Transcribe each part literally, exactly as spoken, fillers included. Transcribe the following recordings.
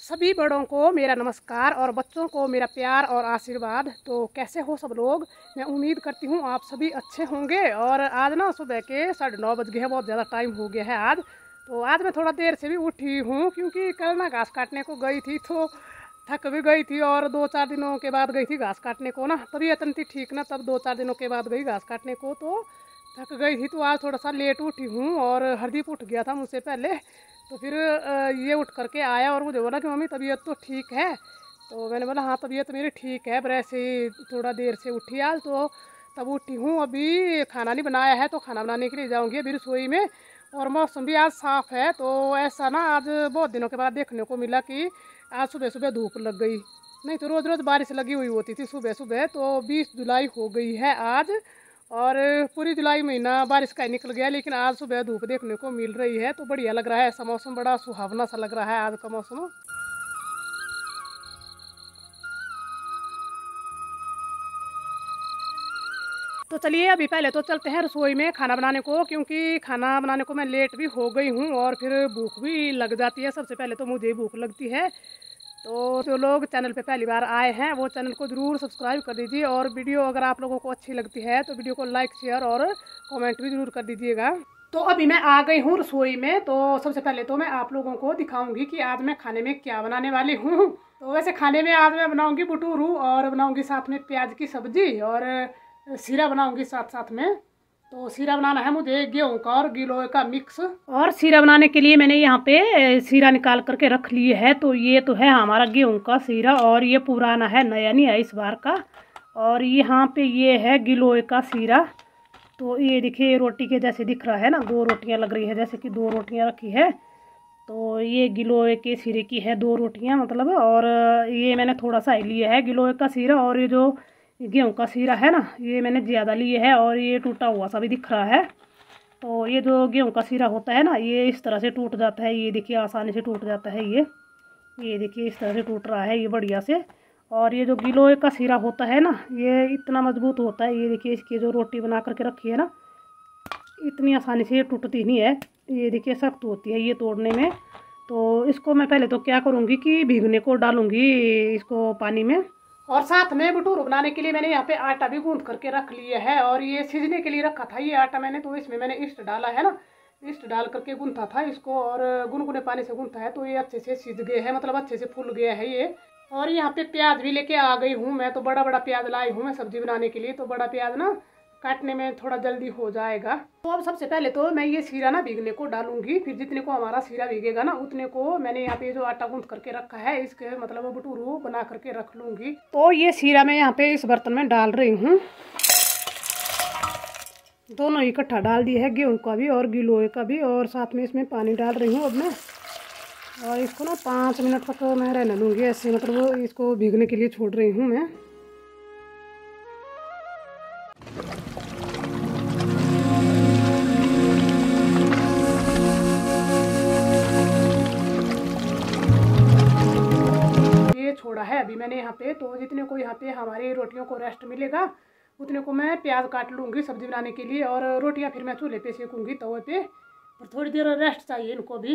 सभी बड़ों को मेरा नमस्कार और बच्चों को मेरा प्यार और आशीर्वाद। तो कैसे हो सब लोग? मैं उम्मीद करती हूँ आप सभी अच्छे होंगे। और आज ना सुबह के साढ़े नौ बज गए हैं, बहुत ज़्यादा टाइम हो गया है आज। तो आज मैं थोड़ा देर से भी उठी हूँ क्योंकि कल ना घास काटने को गई थी तो थक भी गई थी। और दो चार दिनों के बाद गई थी घास काटने को ना, तबीयत नहीं थी ठीक ना, तब दो चार दिनों के बाद गई घास काटने को तो थक गई थी। तो आज थोड़ा सा लेट उठी हूँ और हरदीप उठ गया था मुझसे पहले। तो फिर ये उठ करके आया और मुझे बोला कि मम्मी तबीयत तो ठीक है। तो मैंने बोला हाँ तबीयत मेरी ठीक है, पर ऐसे ही थोड़ा देर से उठी आज। तो तब उठी हूँ, अभी खाना नहीं बनाया है तो खाना बनाने के लिए जाऊँगी अभी रसोई में। और मौसम भी आज साफ़ है, तो ऐसा ना आज बहुत दिनों के बाद देखने को मिला कि आज सुबह सुबह धूप लग गई। नहीं तो रोज़ रोज़ बारिश लगी हुई होती थी सुबह सुबह। तो बीस जुलाई हो गई है आज और पूरी जुलाई महीना बारिश का ही निकल गया, लेकिन आज सुबह धूप देखने को मिल रही है तो बढ़िया लग रहा है। ऐसा मौसम बड़ा सुहावना सा लग रहा है आज का मौसम। तो चलिए अभी पहले तो चलते हैं रसोई में खाना बनाने को, क्योंकि खाना बनाने को मैं लेट भी हो गई हूँ और फिर भूख भी लग जाती है। सबसे पहले तो मुझे ही भूख लगती है। तो जो लोग चैनल पे पहली बार आए हैं वो चैनल को ज़रूर सब्सक्राइब कर दीजिए, और वीडियो अगर आप लोगों को अच्छी लगती है तो वीडियो को लाइक शेयर और कमेंट भी ज़रूर कर दीजिएगा। तो अभी मैं आ गई हूँ रसोई में। तो सबसे पहले तो मैं आप लोगों को दिखाऊंगी कि आज मैं खाने में क्या बनाने वाली हूँ। तो वैसे खाने में आज मैं बनाऊँगी भटूरू और बनाऊँगी साथ में प्याज की सब्ज़ी और सीरा बनाऊँगी साथ साथ में। तो सीरा बनाना है मुझे गेहूं का और गिलोय का मिक्स। और सीरा बनाने के लिए मैंने यहाँ पे सीरा निकाल करके रख लिए है। तो ये तो है हमारा गेहूं का सीरा और ये पुराना है, नया नहीं है इस बार का। और यहाँ पे ये है गिलोय का सीरा। तो ये देखिए रोटी के जैसे दिख रहा है ना, दो रोटियाँ लग रही है जैसे कि दो रोटियाँ रखी है। तो ये गिलोय के सीरे की है दो रोटियाँ मतलब। और ये मैंने थोड़ा सा ही लिया है गिलोय का सीरा, और ये जो गेहूं का सीरा है ना ये मैंने ज़्यादा लिए है और ये टूटा हुआ सा भी दिख रहा है। तो ये जो गेहूं का सीरा होता है ना ये इस तरह से टूट जाता है, ये देखिए आसानी से टूट जाता है। ये ये देखिए इस तरह से टूट रहा है ये बढ़िया से। और ये जो गिलोय का सीरा होता है ना ये इतना मजबूत होता है। ये देखिए इसकी जो रोटी बना करके रखी है ना इतनी आसानी से ये टूटती नहीं है। ये देखिए सख्त होती है ये तोड़ने में। तो इसको मैं पहले तो क्या करूँगी कि भीगने को डालूँगी इसको पानी में। और साथ में भटूरू बनाने के लिए मैंने यहाँ पे आटा भी गूंथ करके रख लिया है और ये सीजने के लिए रखा था ये आटा मैंने। तो इसमें मैंने ईस्ट डाला है ना, ईस्ट डाल करके गूंथा था इसको और गुनगुने पानी से गूंथा है। तो ये अच्छे से सीज गए हैं, मतलब अच्छे से फूल गया है ये। और यहाँ पे प्याज भी लेके आ गई हूँ मैं। तो बड़ा बड़ा प्याज लाई हूँ मैं सब्जी बनाने के लिए। तो बड़ा प्याज ना काटने में थोड़ा जल्दी हो जाएगा। तो अब सबसे पहले तो मैं ये सीरा ना भीगने को डालूंगी, फिर जितने को हमारा सीरा भीगेगा ना उतने को मैंने यहाँ पे जो आटा गूंथ करके रखा है इसके मतलब भटूरू बना करके रख लूंगी। तो ये सीरा मैं यहाँ पे इस बर्तन में डाल रही हूँ। दोनों इकट्ठा डाल दिए है, गेहूँ का भी और गिलोय का भी, और साथ में इसमें पानी डाल रही हूँ अब मैं। और इसको ना पाँच मिनट तक मैं रहने दूँगी ऐसे, मतलब इसको भीगने के लिए छोड़ रही हूँ मैं। छोड़ा है अभी मैंने यहाँ पे। तो जितने को यहाँ पे हमारी रोटियों को रेस्ट मिलेगा उतने को मैं प्याज काट लूँगी सब्जी बनाने के लिए, और रोटियाँ फिर मैं चूल्हे पे सेकूँगी तवे पे। और थोड़ी देर रेस्ट चाहिए इनको भी।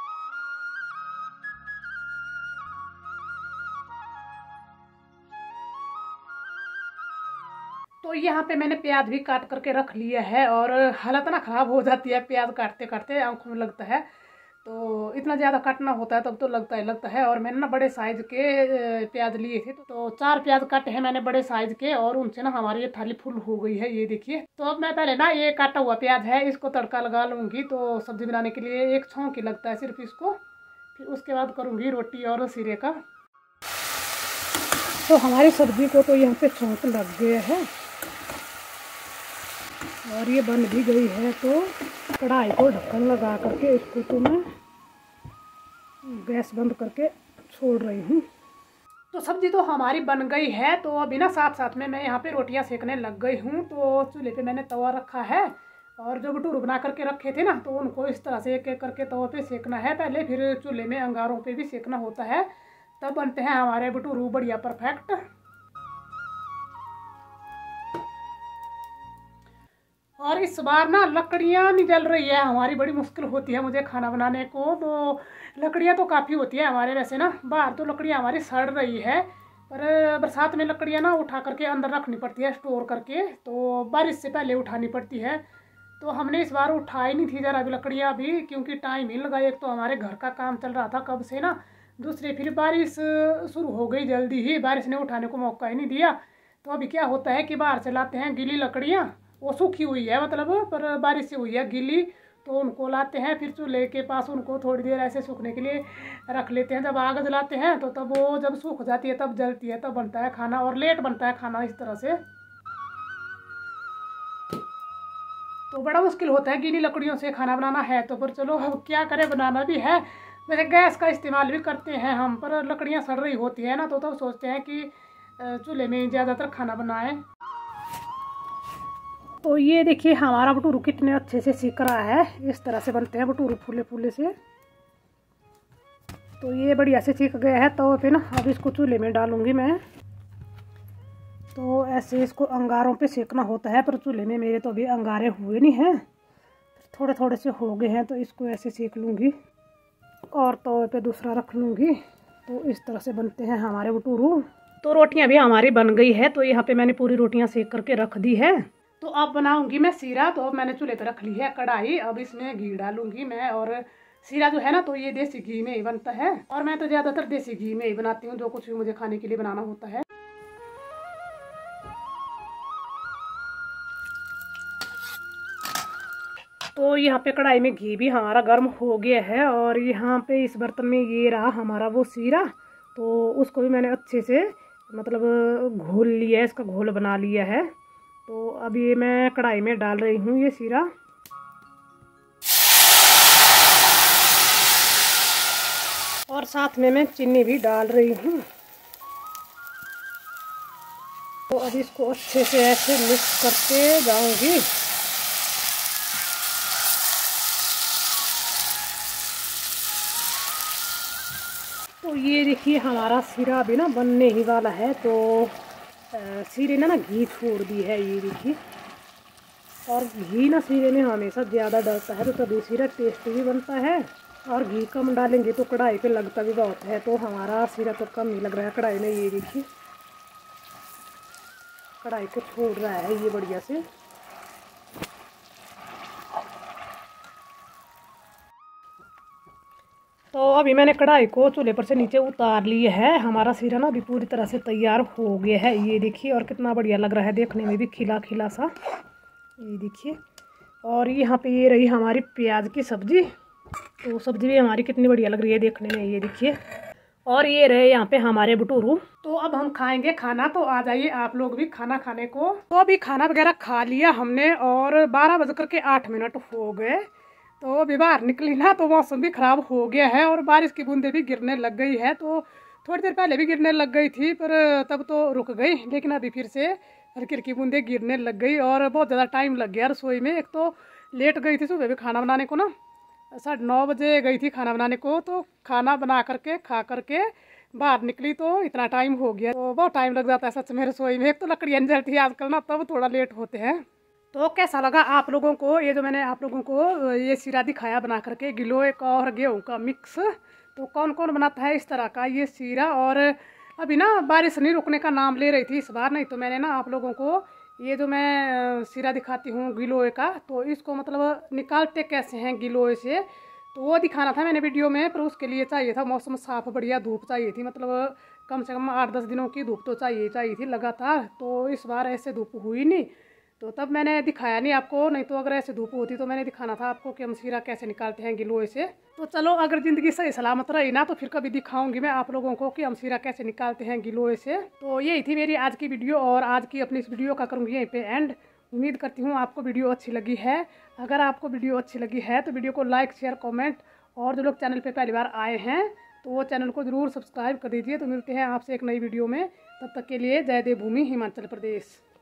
तो यहाँ पे मैंने प्याज भी काट करके रख लिया है और हालत ना ख़राब हो जाती है प्याज काटते काटते, आँखों में लगता है। तो इतना ज़्यादा काटना होता है तब तो लगता है लगता है। और मैंने ना बड़े साइज़ के प्याज लिए थे तो चार प्याज काटे हैं मैंने बड़े साइज़ के, और उनसे ना हमारी ये थाली फुल हो गई है ये देखिए। तो अब मैं पहले ना ये काटा हुआ प्याज है इसको तड़का लगा लूँगी। तो सब्ज़ी बनाने के लिए एक छौंक ही लगता है सिर्फ इसको, फिर उसके बाद करूँगी रोटी और सीरे का। तो हमारी सब्ज़ी को तो यहाँ पे छौंक लग गया है और ये बन भी गई है। तो कढ़ाई को ढक्कन लगा करके इसको तो मैं गैस बंद करके छोड़ रही हूँ। तो सब्ज़ी तो हमारी बन गई है। तो अभी ना साथ साथ में मैं यहाँ पे रोटियाँ सेकने लग गई हूँ। तो चूल्हे पे मैंने तवा रखा है और जो भटूरू बना करके रखे थे ना तो उनको इस तरह से एक एक करके तवा पे सेकना है पहले, फिर चूल्हे में अंगारों पे भी सेकना होता है, तब बनते हैं हमारे भटूरू बढ़िया परफेक्ट। और इस बार ना लकड़ियाँ नहीं जल रही है हमारी, बड़ी मुश्किल होती है मुझे खाना बनाने को। तो लकड़ियाँ तो काफ़ी होती है हमारे वैसे ना, बाहर तो लकड़ियाँ हमारी सड़ रही है, पर बरसात में लकड़ियाँ ना उठा करके अंदर रखनी पड़ती है स्टोर करके, तो बारिश से पहले उठानी पड़ती है। तो हमने इस बार उठाई नहीं थी ज़रा भी लकड़ियाँ अभी, क्योंकि टाइम ही लगा। एक तो हमारे घर का काम चल रहा था कब से ना, दूसरी फिर बारिश शुरू हो गई जल्दी ही, बारिश ने उठाने को मौका ही नहीं दिया। तो अभी क्या होता है कि बाहर से लाते हैं गीली लकड़ियाँ, वो सूखी हुई है मतलब, पर बारिश से हुई है गीली, तो उनको लाते हैं, फिर चूल्हे के पास उनको थोड़ी देर ऐसे सूखने के लिए रख लेते हैं। जब आग जलाते हैं तो तब वो जब सूख जाती है तब जलती है, तब बनता है खाना, और लेट बनता है खाना इस तरह से। तो बड़ा मुश्किल होता है गीली लकड़ियों से खाना बनाना है तो, पर चलो अब क्या करें, बनाना भी है। वैसे गैस का इस्तेमाल भी करते हैं हम, पर लकड़ियाँ सड़ रही होती है ना, तो तब तो सोचते हैं कि चूल्हे में ज़्यादातर खाना बनाएं। तो ये देखिए हमारा भटूरू कितने अच्छे से सीख रहा है, इस तरह से बनते हैं भटूरू फूले फूले से। तो ये बढ़िया से सीख गया है, तो फिर ना अब इसको चूल्हे में डालूंगी मैं। तो ऐसे इसको अंगारों पे सेकना होता है, पर चूल्हे में मेरे तो अभी अंगारे हुए नहीं हैं, थोड़े थोड़े से हो गए हैं, तो इसको ऐसे सेक लूँगी और तवे पे दूसरा रख लूँगी। तो इस तरह से बनते हैं हमारे भटूरू। तो रोटियां भी हमारी बन गई है, तो यहाँ पे मैंने पूरी रोटियां सेक करके रख दी है। तो अब बनाऊंगी मैं सीरा। तो अब मैंने चूल्हे पे रख ली है कढ़ाई, अब इसमें घी डालूंगी मैं। और सीरा जो है ना तो ये देसी घी में ही बनता है, और मैं तो ज़्यादातर देसी घी में ही बनाती हूँ जो कुछ भी मुझे खाने के लिए बनाना होता है। तो यहाँ पे कढ़ाई में घी भी हमारा गर्म हो गया है, और यहाँ पे इस बर्तन में ये रहा हमारा वो सीरा। तो उसको भी मैंने अच्छे से मतलब घोल लिया है, इसका घोल बना लिया है। तो अब ये मैं कढ़ाई में डाल रही हूँ ये सीरा, और साथ में मैं चीनी भी डाल रही हूँ। तो अब इसको अच्छे से ऐसे मिक्स करते जाऊंगी। तो ये देखिए हमारा सीरा अभी ना बनने ही वाला है। तो सीरे ने ना घी छोड़ दी है, ये देखिए। और घी ना सीरे में हमेशा ज़्यादा डलता है, तो तभी सीरा टेस्टी भी बनता है। और घी कम डालेंगे तो कढ़ाई पे लगता भी बहुत है, तो हमारा सीरा तो कम ही लग रहा है कढ़ाई में। ये देखिए कढ़ाई को छोड़ रहा है ये बढ़िया से। तो अभी मैंने कढ़ाई को चूल्हे पर से नीचे उतार लिए है। हमारा सीरा ना अभी पूरी तरह से तैयार हो गया है, ये देखिए। और कितना बढ़िया लग रहा है देखने में भी, खिला खिला सा, ये देखिए। और यहाँ पे ये रही हमारी प्याज की सब्जी। तो सब्जी भी हमारी कितनी बढ़िया लग रही है देखने में, ये देखिए। और ये रहे यहाँ पे हमारे भटूरू। तो अब हम खाएंगे खाना, तो आ जाइए आप लोग भी खाना खाने को। तो अभी खाना वगैरह खा लिया हमने, और बारह बज कर के आठ मिनट हो गए। तो अभी बाहर निकली ना तो मौसम भी ख़राब हो गया है, और बारिश की बूंदें भी गिरने लग गई है। तो थोड़ी देर पहले भी गिरने लग गई थी, पर तब तो रुक गई, लेकिन अभी फिर से हल्की हल्की बूंदें गिरने लग गई। और बहुत ज़्यादा टाइम लग गया रसोई में। एक तो लेट गई थी सुबह भी खाना बनाने को ना, साढ़े नौ बजे गई थी खाना बनाने को। तो खाना बना करके खा करके बाहर निकली तो इतना टाइम हो गया। तो बहुत टाइम लग जाता है सच में रसोई में। एक तो लकड़ियाँ नहीं जलती है आजकल ना, तब थोड़ा लेट होते हैं। तो कैसा लगा आप लोगों को ये जो मैंने आप लोगों को ये सीरा दिखाया बना करके, गिलोय का और गेहूँ का मिक्स। तो कौन कौन बनाता है इस तरह का ये सीरा। और अभी ना बारिश नहीं रुकने का नाम ले रही थी इस बार, नहीं तो मैंने ना आप लोगों को ये जो मैं सीरा दिखाती हूँ गिलोय का, तो इसको मतलब निकालते कैसे हैं गिलोय से, तो वो दिखाना था मैंने वीडियो में। पर उसके लिए चाहिए था मौसम साफ़, बढ़िया धूप चाहिए थी, मतलब कम से कम आठ दस दिनों की धूप तो चाहिए चाहिए थी लगातार। तो इस बार ऐसे धूप हुई नहीं, तो तब मैंने दिखाया नहीं आपको। नहीं तो अगर ऐसे धूप होती तो मैंने दिखाना था आपको कि हम सीरा कैसे निकालते हैं गिलोय से। तो चलो अगर ज़िंदगी सही सलामत रही ना तो फिर कभी दिखाऊंगी मैं आप लोगों को कि हम सीरा कैसे निकालते हैं गिलोय से। तो यही थी मेरी आज की वीडियो, और आज की अपनी इस वीडियो का करूँगी यहीं पे एंड। उम्मीद करती हूँ आपको वीडियो अच्छी लगी है। अगर आपको वीडियो अच्छी लगी है तो वीडियो को लाइक शेयर कॉमेंट, और जो लोग चैनल पर पहली बार आए हैं तो वो चैनल को ज़रूर सब्सक्राइब कर दीजिए। तो मिलते हैं आपसे एक नई वीडियो में, तब तक के लिए जय देवभूमि हिमाचल प्रदेश।